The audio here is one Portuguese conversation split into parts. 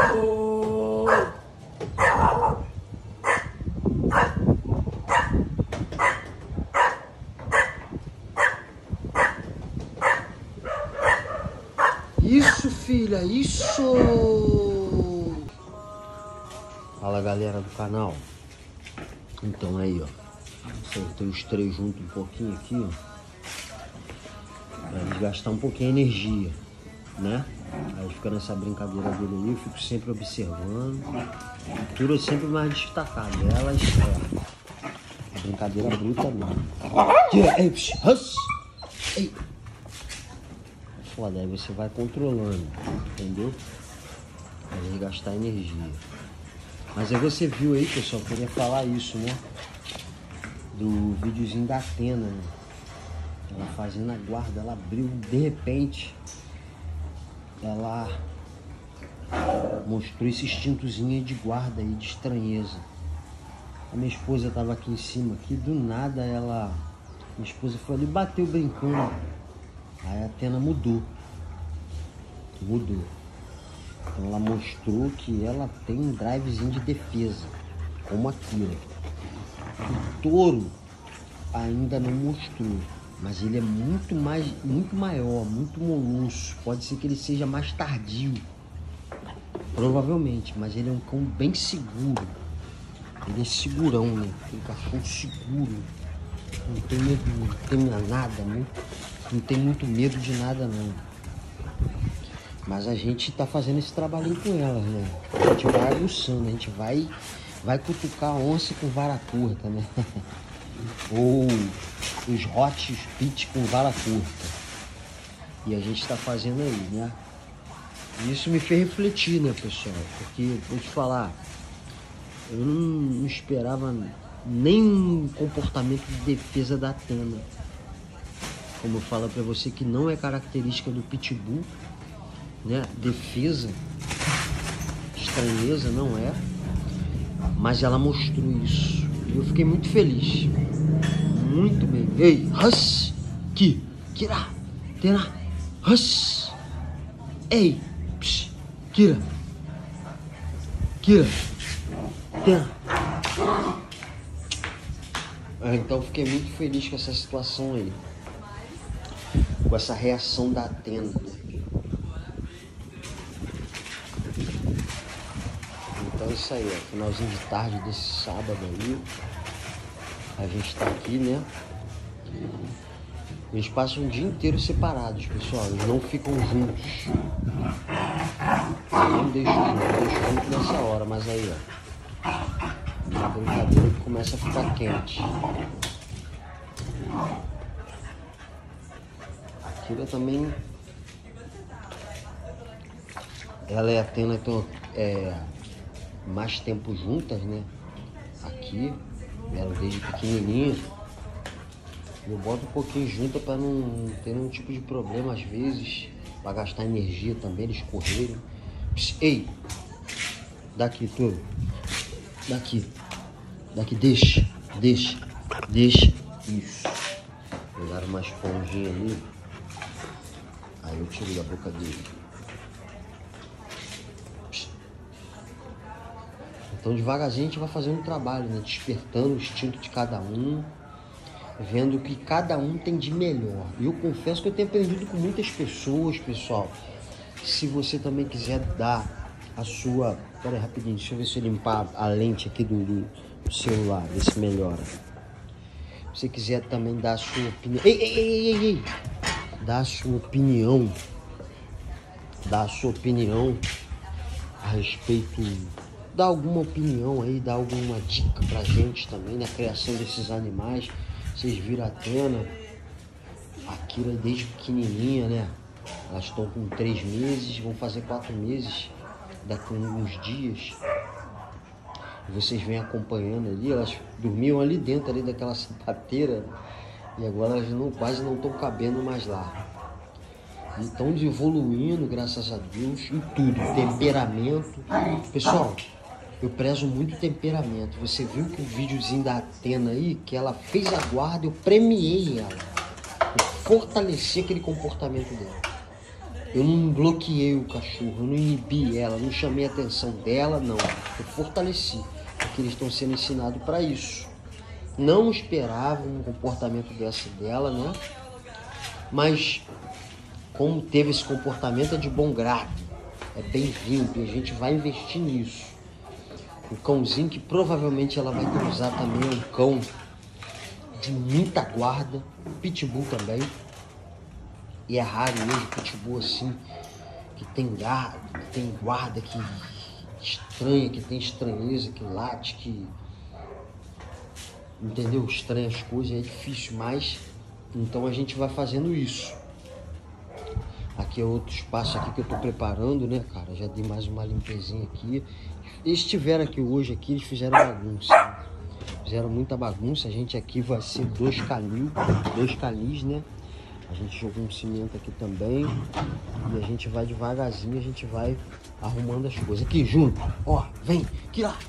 Isso, filha, isso! Fala, galera do canal. Então aí, ó, soltei os três juntos um pouquinho aqui, ó, pra eles gastar um pouquinho de energia, né? Aí fica nessa brincadeira dele aí, eu fico sempre observando. Tudo é sempre mais destacado. Elas, brincadeira bruta mesmo. Ei! Foda, aí você vai controlando, entendeu? Pra eles gastar energia. Mas aí você viu aí, pessoal, eu queria falar isso, né? Do videozinho da Atena, né? Ela fazendo a guarda, ela abriu, de repente, ela mostrou esse instintozinho de guarda aí, de estranheza. A minha esposa tava aqui em cima, aqui, do nada minha esposa foi ali, bateu brincando. Aí a Atena mudou. Então ela mostrou que ela tem um drivezinho de defesa, como aquilo. O touro ainda não mostrou, mas ele é muito maior, muito molusco. Pode ser que ele seja mais tardio, provavelmente, mas ele é um cão bem seguro. Ele é segurão, né? Tem cachorro seguro. Não tem medo, não tem nada, não tem muito medo de nada, não. Mas a gente tá fazendo esse trabalhinho com elas, né? A gente vai aguçando, a gente vai cutucar a onça com vara curta, né? Ou os hot, os pit com vara curta. E a gente tá fazendo aí, né? E isso me fez refletir, né, pessoal? Porque, vou te falar, eu não esperava nem um comportamento de defesa da Atena. Como eu falo pra você, que não é característica do Pitbull, né? Defesa, estranheza não é, mas ela mostrou isso. E eu fiquei muito feliz. Muito bem. Ei, Hus, Kira, Tena, Hus. Ei, psh, Kira, Tena. Então fiquei muito feliz com essa situação aí, com essa reação da Atena. Então é isso aí, ó, finalzinho de tarde desse sábado aí, a gente tá aqui, né? Eles passam o dia inteiro separados, pessoal, eles não ficam juntos. Eu não deixo junto nessa hora, mas aí, ó, a brincadeira que começa a ficar quente. Aquilo também, ela e a Atena estão mais tempo juntas, né? Aqui, eram desde pequenininha. Eu boto um pouquinho junto para não ter nenhum tipo de problema às vezes, para gastar energia também, eles correrem. Psh, ei! Daqui, Toro. Daqui, deixa. Isso. Pegaram uma esponjinha ali. Aí eu tiro da boca dele. Então devagarzinho a gente vai fazendo um trabalho, né? Despertando o instinto de cada um, vendo o que cada um tem de melhor. E eu confesso que eu tenho aprendido com muitas pessoas, pessoal. Se você também quiser dar a sua... Pera aí, rapidinho, deixa eu ver se eu limpar a lente aqui do celular, ver se melhora. Se você quiser também dar a sua opinião... Ei! Dar a sua opinião. A respeito... Dar alguma opinião aí, dar alguma dica pra gente também na criação desses animais. Vocês viram a Atena, a Kira desde pequenininha, né? Elas estão com 3 meses, vão fazer 4 meses daqui a uns dias. Vocês vêm acompanhando ali, elas dormiam ali dentro ali daquela sapateira e agora elas quase não estão cabendo mais lá. E estão evoluindo, graças a Deus, em tudo, temperamento. Pessoal, eu prezo muito temperamento. Você viu que o videozinho da Atena aí, que ela fez a guarda, eu premiei ela. Eu fortaleci aquele comportamento dela. Eu não bloqueei o cachorro, eu não inibi ela, não chamei a atenção dela, não. Eu fortaleci, porque eles estão sendo ensinados para isso. Não esperava um comportamento dessa dela, né? Mas como teve esse comportamento é de bom grado, é bem-vindo e a gente vai investir nisso. Um cãozinho que provavelmente ela vai ter que usar também, é um cão de muita guarda, pitbull também. E é raro hoje pitbull assim, que tem guarda, que estranha, que tem estranheza, que late, que... Entendeu? Estranha as coisas, é difícil, mas... Então a gente vai fazendo isso. Aqui é outro espaço aqui que eu tô preparando, né, cara? Já dei mais uma limpezinha aqui. Eles estiveram aqui hoje, aqui, eles fizeram bagunça, né? Fizeram muita bagunça. A gente aqui vai ser dois canis, né? A gente jogou um cimento aqui também. E a gente vai devagarzinho, a gente vai arrumando as coisas. Aqui, junto. Ó, vem. Aqui lá.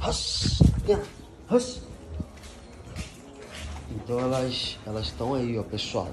Então elas estão aí, ó, pessoal.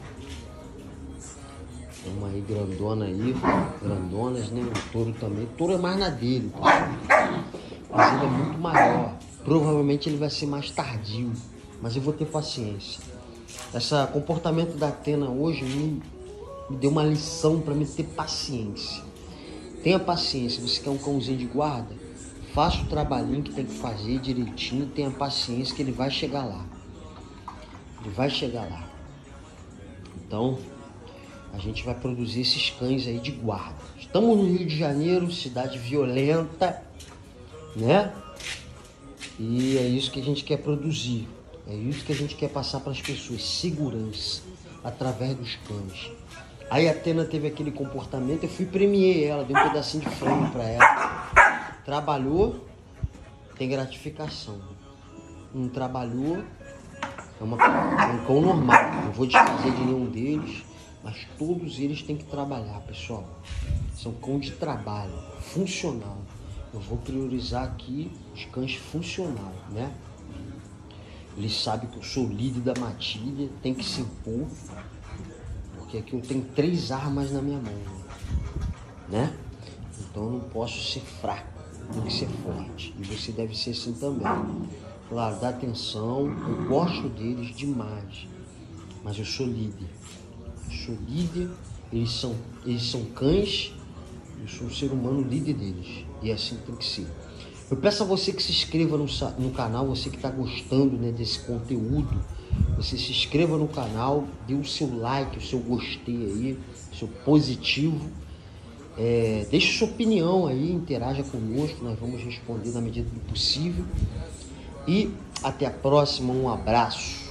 Uma aí grandona aí. Grandonas, né? O touro também. O touro é mais na dele, pessoal. Mas ele é muito maior. Provavelmente ele vai ser mais tardio. Mas eu vou ter paciência. Esse comportamento da Atena hoje me deu uma lição para me ter paciência. Tenha paciência. Você quer um cãozinho de guarda? Faça o trabalhinho que tem que fazer direitinho. Tenha paciência que ele vai chegar lá. Ele vai chegar lá. Então, a gente vai produzir esses cães aí de guarda. Estamos no Rio de Janeiro, cidade violenta, né? E é isso que a gente quer produzir. É isso que a gente quer passar para as pessoas. Segurança, através dos cães. Aí a Atena teve aquele comportamento, eu fui premiei ela, dei um pedacinho de frango para ela. Trabalhou, tem gratificação. Não trabalhou, é um cão normal. Não vou desfazer de nenhum deles, mas todos eles têm que trabalhar, pessoal. São cão de trabalho, funcional. Eu vou priorizar aqui os cães funcional, né? Eles sabem que eu sou o líder da matilha, tem que se impor, porque aqui eu tenho 3 armas na minha mão, né? Então eu não posso ser fraco, tem que ser forte. E você deve ser assim também. Claro, dá atenção, eu gosto deles demais, mas eu sou líder. Eu sou líder, eles são cães, eu sou um ser humano líder deles. E assim tem que ser. Eu peço a você que se inscreva no canal, você que está gostando, né, desse conteúdo. Você se inscreva no canal, dê o seu like, o seu gostei aí, o seu positivo. Deixe sua opinião aí, interaja conosco, nós vamos responder na medida do possível. E até a próxima, um abraço.